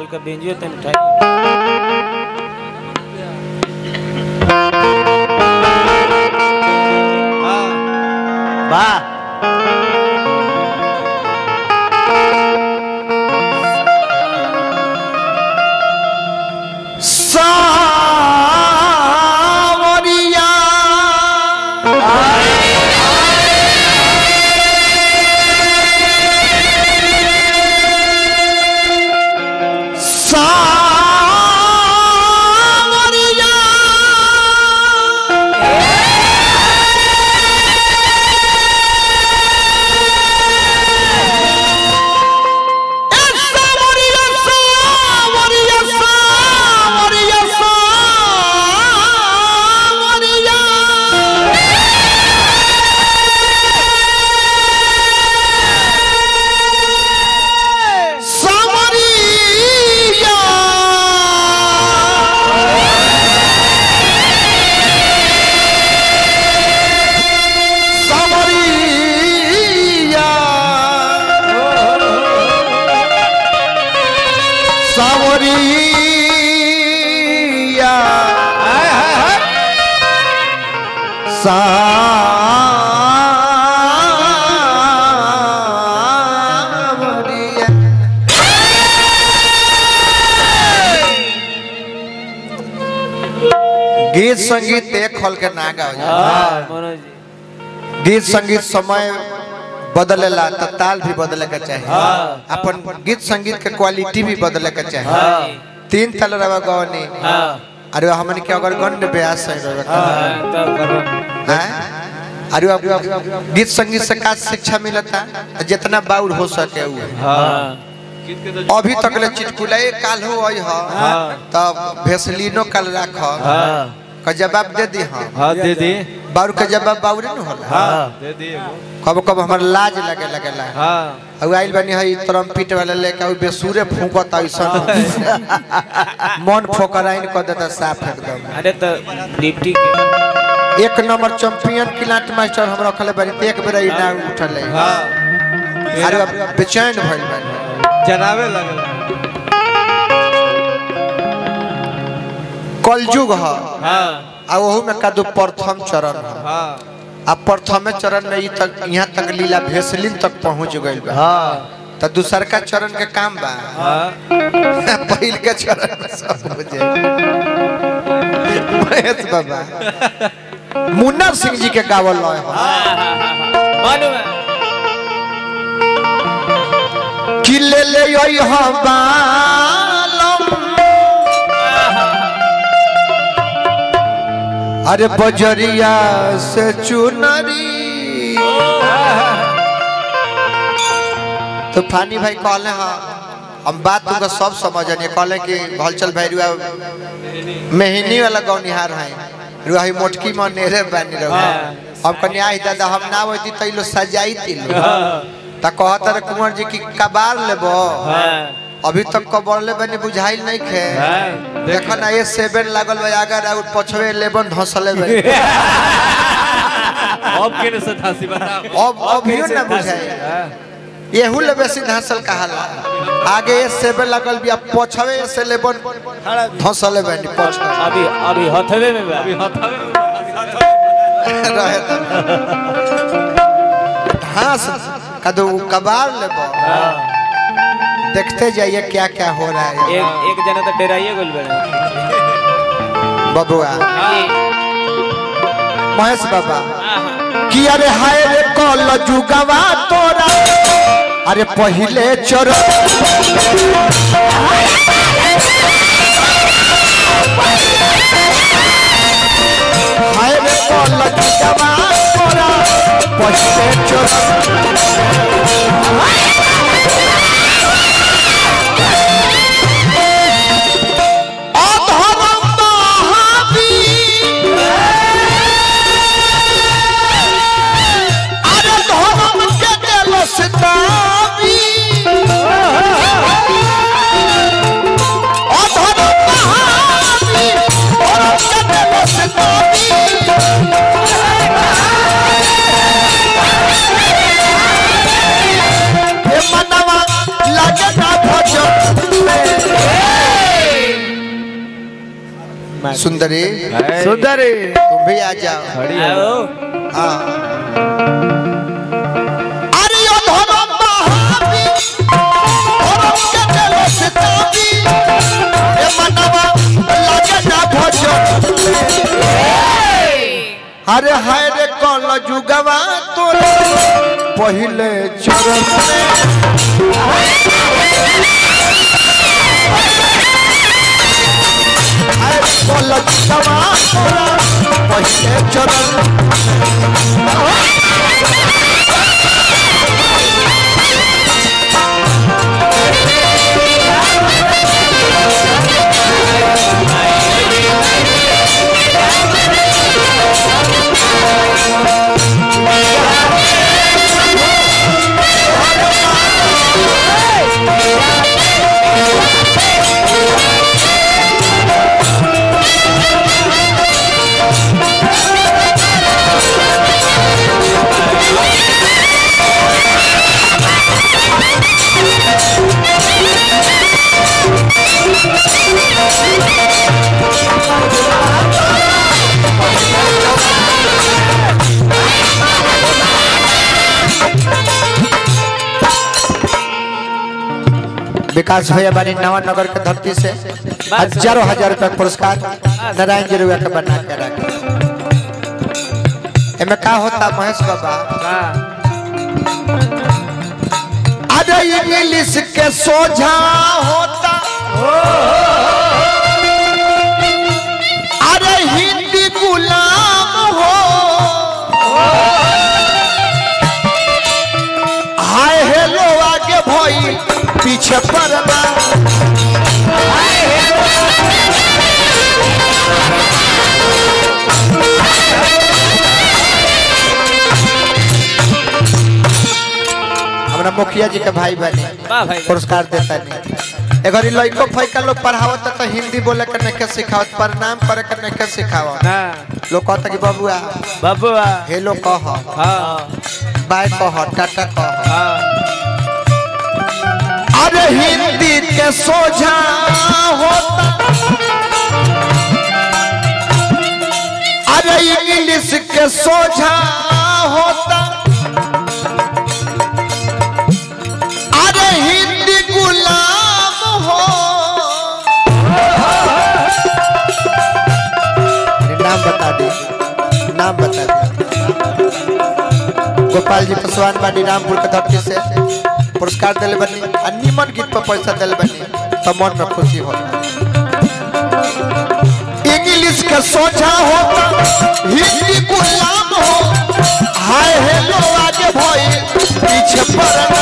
का बेंजियो तन उठाई वाह गीत संगीत एक खोल के ना गाओ। गीत संगीत समय बदलेला तो ताल भी बदले के चाहिए। अपन गीत संगीत के क्वालिटी भी बदले के चाहिए। तीन ताल रवा गवनी अरे हमन के अगर गंड ब्यास है अरे गीत संगीत से का शिक्षा मिलता जितना बाउर हो सके अभी तक ले चिटकुलाए काल हो आई तब भेसलिनो कल राख का जवाब दे दी। हां दे दी बाउर के जवाब बाउरे न होला। दे दी कब कब हमर लाज लगे लगेला। अब आइल बनी है ट्रम्पिट वाला लेके बेसुरे फूंकत ऐसा मन फोकराइन कर देता साफ एकदम। अरे तो डिप्टी के एक नंबर चैंपियन किलाट मास्टर हम रखले बारी एक बेर ना उठले। अरे बेचैन भइल बानी जनावे लगल कलयुग है। आ वहु में का दो प्रथम चरण है। अब प्रथम चरण में तक यहाँ तक लीला भेसलिन तक पहुँच गई बा। तो दूसर का चरण के काम बा पहल के चरण में सब हो जाए। महेश बाबा मुन्ना सिंह जी के गावल है मालूम है कि ले आई हम अरे बजरिया से चुनरी। तो फानी भाई कहले हाँ हम बात तुमको सब समझने कहले कि भलचल भाई रुआ मेहनी वाला गौनिहार है रुआ मोटकी में नेरे बानी रहो। हम कन्या दादा हम ना होती तो लो सजाई तिलो ता कहता रे कुंवर जी की कबार लेबो अभी तक कबरले बनी बुझाइल नहीं खे। देखो ना ये 7 लागल बा अगर और पछवे 11 धसले बा। अब केने से धासी बताओ अब ही ना बुझाई येहू ले बेसी धसल कहाला आगे ये 7 लागल बिया पछवे से 11 धसले बनी पछवे अभी हथवे में बा अभी हथवे रहे घास कदू कबार लेबो देखते जाइए क्या क्या हो रहा है। एक जना तो डराइए गोल बड़ा बबुआ महेश बाबा कि अरे हाय रे कल जुगवा तोरा अरे पहिले चोर हाय रे कल जुगवा तोरा पहिले चोर सुंदरी सुंदरी तुम भी आ जाओ। खड़ी आओ हाँ। अरे यो धर्म बहावी, धर्म के चलो सितावी, ए मनवा लागे ना भजन। अरे हाय रे कल जुगवा तोरे पहले चरण में। हाय कल जुगवा तोरा पहले चरण। विकास भैया बानी नवानगर के धरती से हजारों हजार रुपया पुरस्कार नारायण जी रुपया के बना के रखे। एमे का होता महेश बाबा? अरे इंग्लिश के सोझा होता, अरे हिंदी गुलाम हो, हाय हेलो आगे भई पीछे पड़ना। हमरा मुखिया जी के भाई बने पुरस्कार देता नहीं। अगर लड़को फैका लोग पढ़ावत तो हिंदी बोले के नहीं सिखावत, प्रणाम करे के नहीं सिखावत। लोग कहता कि बबुआ बबुआ हेलो कह, बाय कह, टाटा कह। अरे हिंदी के सोझा होता, अरे इंग्लिश के सोझा होता, अरे हिंदी गुलाम हो। नाम बता दे, नाम बता दे। गोपाल जी पसवान बाड़ी रामपुर के धरती से पुरस्कार दिले बनी, निमन गीत पर पैसा दिले बनी तो मन में खुशी होता। इंग्लिश के सोचा होता, हिंदी गुलाम हो, हाय हेलो आगे भई पीछे पड़ना।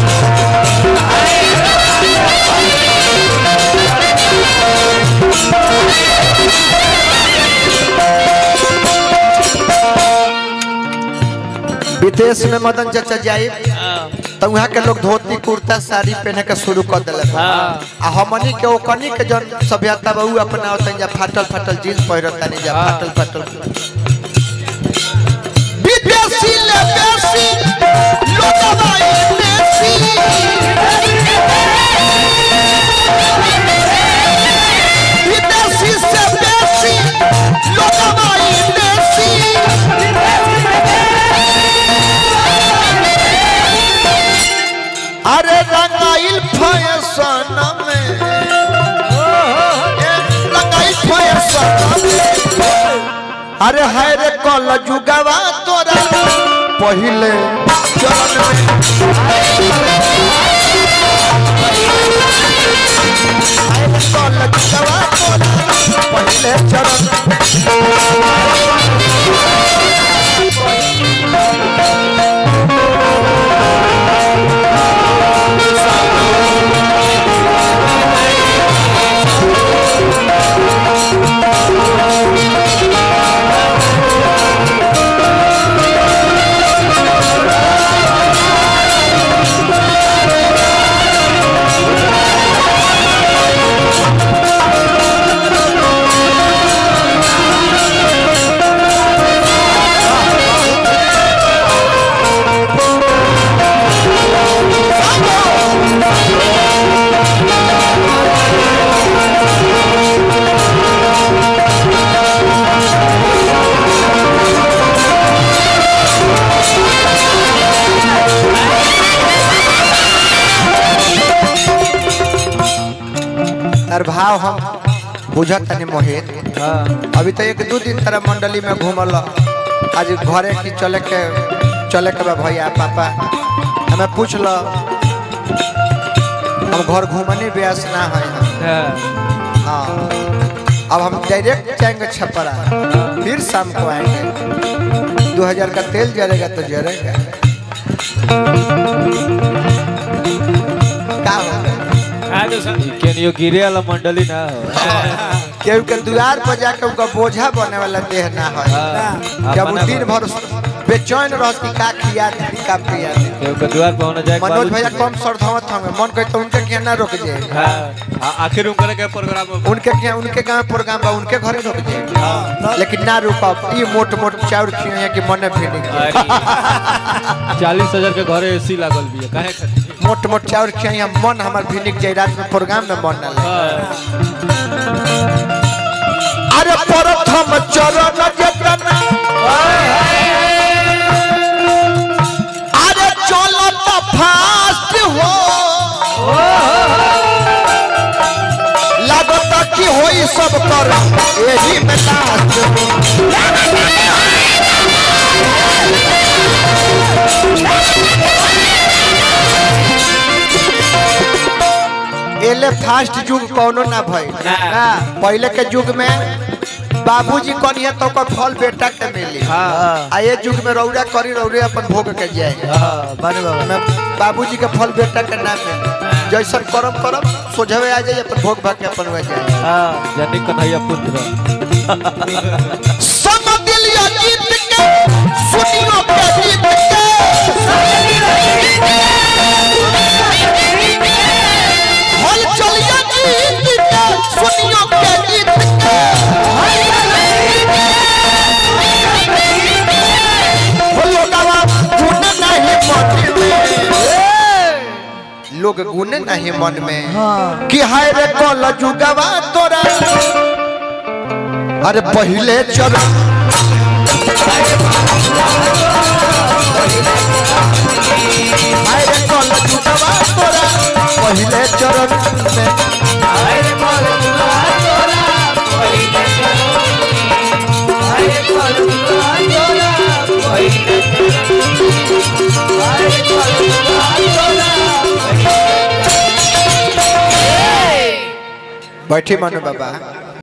विदेश में मदन चाचा जाए तो वहाँ के लोग धोती कुर्ता साड़ी पहने के शुरू कर दिले। हमनी के ओकनी के जन सभ्यता बहु अपना होता जा फाटल फाटल जींस पहिरता नहीं जा फाटल फाटल। विदेशी ले बेसी लोगबाई देसी, विदेशी से बेसी लोगबाई देसी। अरे रंगाइल फैशन में, रंगाइल फैशन में, अरे हाय रे कल जुगवा तोरा पहले चरण में। हाय रे कल जुगवा तोरा पहले चरण में। तार भाव हम बुझत तनी मोहित। अभी तो 1-2 दिन तरह मंडली में घूमल आज घरे की चले के बा भैया पापा हमें पूछ लो हम घर घूमने ब्यास ना है। हाँ अब हम डायरेक्ट जाएंगे छपरा फिर शाम को आएंगे 2000 का तेल जलेगा तो जलेगा क्या होगा केनियो गिरे वाला मंडली ना हो केहू के द्वार पर जाके उनका बोझा बने वाला देह ना हो जब वो दिन भर बेचैन रहत कि का खिया का पिया केहू के द्वार पर होना जाए मनोज भैया कम सरधावत हमें मन कहे तो उनके क्या ना रुक जाए। आखिर उनके प्रोग्राम उनके गांव प्रोग्राम बा उनके घरे रुक जाए लेकिन ना रुका ये मोट चाउर खिया कि मन भी नहीं 40,000 के घरे एसी लागल भी काहे मोट चाउर खिया मन हमार भिनिक जाए रात में प्रोग्राम में मन ना लगे। अरे प्रथम चरण जतना अरे चलत फास्ट हो लागत कि होई सब कर एही में लास्ट एले फास्ट युग कौनो ना भई पहले के युग में बाबूजी करिए तो का फल बेटा के मिली। आ ये युग में रौरा करी रौरे अपन भोग के जाए बाबूजी के फल बेटा के ना मिली जैसा करम सोझवे आ जाए अपन भोग भाग के अपन हो जाए। जानी कन्हैया पुत्र सम दिलिया जीत के सुनियो के जीत के हल चलिया जीत के सुनियो के जीत के लोग गुण नहीं मन में कि हाय रे कल जुगवा तोरा अरे पहले चरण हाय रे कल जुगवा तोरा पहले चरण में हाय रे कल जुगवा तोरा पहले चरण हाय रे कल जुगवा तोरा पहले हाय रे कल जुगवा तोरा बैठी मनु बाबा।